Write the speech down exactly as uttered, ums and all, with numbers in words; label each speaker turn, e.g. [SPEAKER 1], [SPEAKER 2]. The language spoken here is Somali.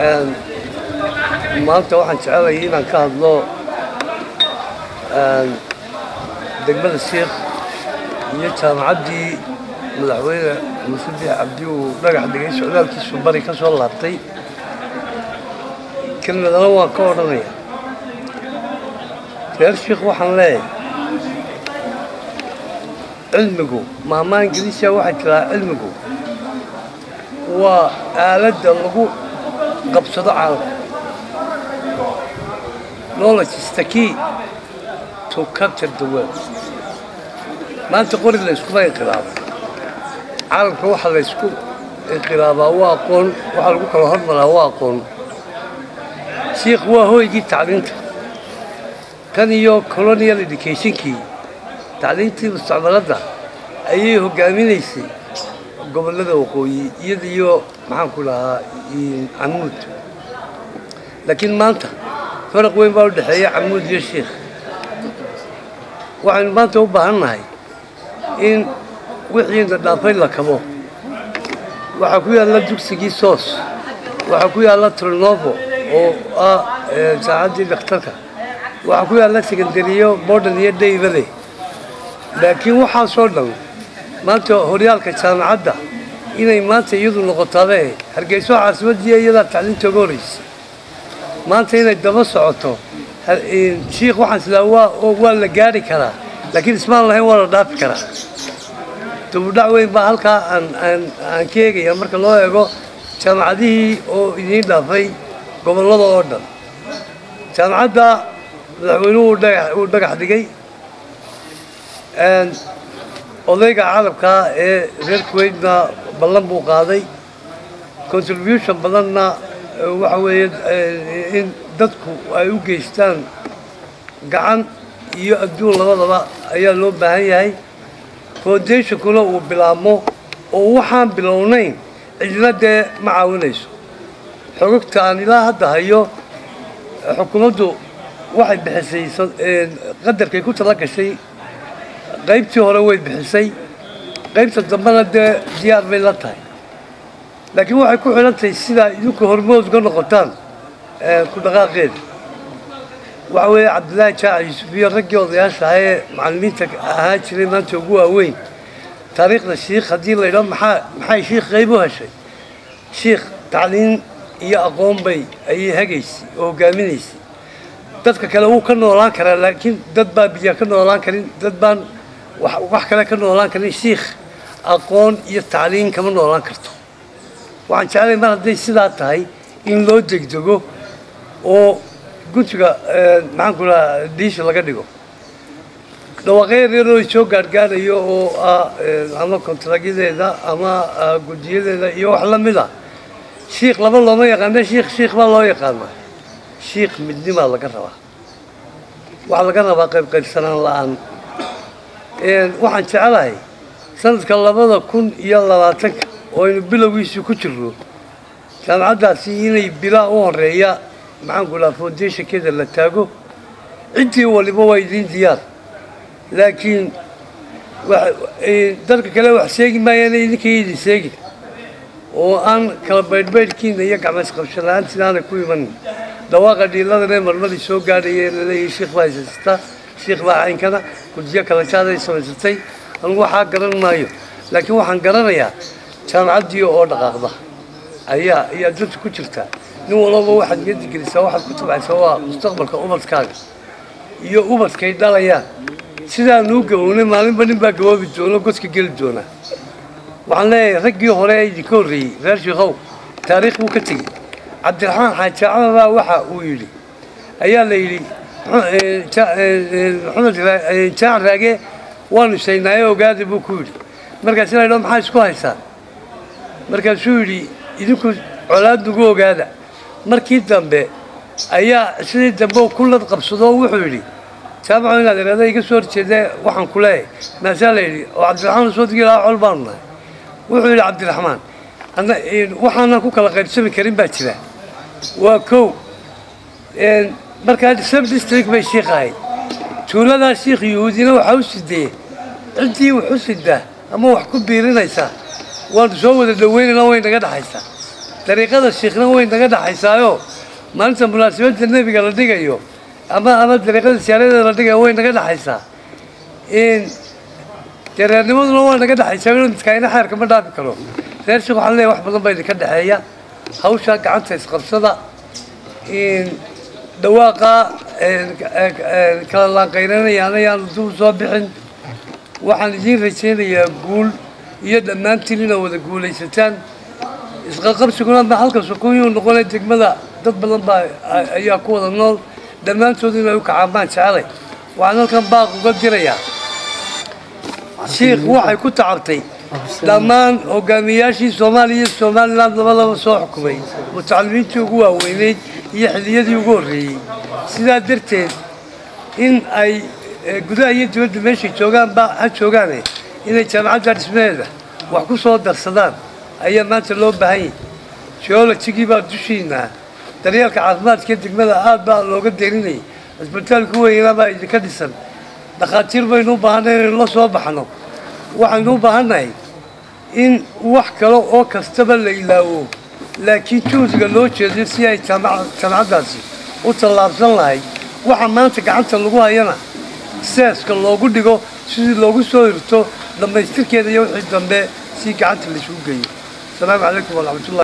[SPEAKER 1] maanta waxaan jecelahay inaan ka hadlo degmada Sheekh iyo jaamacaddii madaxweyne Muuse Biixi Cabdi uu dhagax dhigay socdaalkiisu bari ka soo laabtay kelmadana waan ka odhanayaa reer Sheekh waxaan leeyahay cilmigu maamaan ingiriisiga waxay tiraa cilmigu waa aaladda lagu qabsado caalamka. Knowledge is the key to capture the world. maanta qori la isku inqilaabo caalamka waxa la isku inqilaabaa waa aqoon waxa lagu kala hormaraa waa aqoon. Sheekh waa hooygii tacliinta kan iyo colonial educationkii tacliintii mustacmaradda ayay hogaaminaysay gobollada waqooyi iyada iyo maxaan ku lahaa camuud. laakiin maanta faraq weyn baa u dhexeeya camuud iyo Sheekh. waxaynu maanta u baahannahay in wixii dhaafay la kabo. waxaa ku yaalla dugsigii soos waxaa ku yaalla Trenovo oo ah saacaddii dhakhtarka waxaa ku yaalla secondariyo modern iyo daybade. laakiin waxaasoo dhan maanta horyaalka jaamacadda inay maanta iyadu noqotaaba Hargeysa caasimadii iyadaa tacliinta ugu horeysay maanta inay daba socoto. Sheekh waxaan sidaa waa la gaari karaa laakiin ismaan lahayn waa la dhaafi karaa. dubudhac weyn baa halkaa aan ka eegaya marka loo eego jaamacadihii oo idiin dhaafay gobollada oo dhan. jaamacadda madaxweynuhu uu dhagax dhigay odayga caalamka ee reer Kuweytna ballan buu qaaday contribution badanna waxa weeye in dadku ay u geystaan gacan iyo adduun labadaba ayaa loo baahan yahay. foundationkuna uu bilaabmo oo waxaan bilownayn cidina dee ma caawinayso. xogogta aan ilaa hadda hayo xukuumaddu waxay bixisay qadarkay ku tala gashay qaybtii hore way bixisay qaybta dambena dee diyaar bay la tahay. laakiin waxay ku xiran tahay sidaa idinku hormood uga noqotaan ku dhaqaaqeeda. waxa weeye Cabdillaahi Jaac Yuusuf iyo raggii odayaasha ahaa ee macallimiinta ahaa jiray maanta ugu waaweyn taariikhda Sheekh haddii la yidhaho maxaa maxay Sheekh qayb u heshay. Sheekh tacliin iyo aqoon bay ayay hagaysay oo hogaaminaysay. dadka kale wuu ka noolaan karaa laakiin dad baa biyo ka noolaan karin dad baan wax kale ka noolaan karin. Sheekh aqoon iyo tacliin kama noolaan karto. waxaan jeclahay mar hadday sidaa tahay in loo degdego oo guntiga maxaan ku lahaa diisha laga dhigo. dhawaaqyo yaroo soo gaargaarayo oo ah ama kontaragyadeeda ama guddiyadeeda iyo wax la mid ah. Sheekh laba looma yaqaana Sheekh Sheekh baa loo yaqaanaa. Sheekh midnimaa laga rabaa waxaa laga rabaa qayb qaybsanaan la-aan. waxaan jecelahay sanadka labada kun iyo labaatanka oo aynu bilowgiisii ku jirno jaamacaddaasi inay bilaa u horeeya maxaan ku lahaa foundationkeeda la taago. ciddii waliba waa idiin diyaar laakiin dadka kale wax sheegi maayaan idinkay idin sheegin oo aan kala baydhbaydhkiina iyo gacmas qabsho la-aantiin aanay ku imanin. dhawaaqa dhiiladane marmadii soo gaadhaya laleeyahay Sheekh baa haysata Sheekh baa caynkana guddiyo kala jaaday samaysatay. anigu waxaa garan maayo laakiin waxaan garanayaa jaamacaddii oo dhaqaaqda ayaa ayaa dadka ku jirta. nin walba waxaad niyadda gelisaa waxaad ku tabcaysaa waa mustaqbalka ubadkaaga iyo ubadkay dhalayaan. sidaan uu gabownay maalinba nin baa gaboobi doona godka geli doona. waxaan leeyahay raggii hore ee idinka horreeyey reer Sheekhow taariikh buu ka tegey. Cabdiraxmaan Xaaji Camar waxa uu yidhi ayaa la yidhi maxamed Jaac Raage waanu sheegnaayo ogaada buu ku yidhi. markaas la yidhaho maxaa isku haysaan markaasuu yidhi idinku colaad nagu ogaada. markii dambe ayaa sidii dambe kullad qabsado wuxuu yidhi jaamaco inaad iraada iga soo horjeeda waxaan ku leeyahay maasaa la yidhi oo Cabdiraxmaan soo digi lahaa col baanu nahay. wuxuu yidhi Cabdiraxmaan waxaanan ku kala qaybsami karin baa jira. waa kow markaa sub district bay Sheekh ahayd. tuuladaa Sheekh yuhuudina waxaa u sidee ciddii wax u sidaa ama wax ku biirinaysaa waanu soo wada dhaweynayna way naga dhaxaysaa. dariiqada shiikhna way naga dhaxaysaayo maalinta munaasabadda nebiga la dhigayo ama ama dariiqada siyaarada la dhigayo way naga dhaxaysaa in jareernimaduna waa naga dhaxaysaa inuu midkaayna xeerka ma dhaafi karo reer sheekh waxaan leeyahay wax badan baa idinka dhexeeya hawshaa gacanta isqabsada in dhawaaqa kala laanqaynanayaan ayaan dib soo bixin waxaan idiin rajaynayaa guul iyo dhammaantiin inaa wada guulaysataan isqaqabsiguna ma halka sukuunyuu noqonay degmada dad badan baa ayaa ku wada nool dhammaantood inay u kacaan baan jecelay waxaan halkan baaq uga dirayaa shiikh waxay ku tacabtay dhammaan hogaamiyaashii soomaaliya iyo somaliland labadaba soo xukumay mutacalimiintii ugu waaweyneyd iyo xilliyadii ugu horreeyey sidaa darteed in ay gudaha iyo dibadda meeshay joogaanba ha joogaane inay jaamacadda dhismaheeda wax ku soo darsadaan ayaa maanta loo baahan yahay geologigii baa dushiinaa daryeelka caafimaadka degmada aad baa looga derinayay cisbitaalku weynaa baa idinka dhisan dhakhaatiir baynu u baahanay inaynu la soo baxno waxaynu u baahannahay in wax kale oo kastaba la ilaawo laakiin juhdiga loo jeediyo si ay jaamacaddaasi u tallaabsan lahayd waxa maanta gacanta lagu hayana seeska loogu dhigo sidii loogu soo hirto dhammaystirkeeda iyo wixii dambe si gacanta laisugu geeyo asalaamu calaykum waraxmatullahi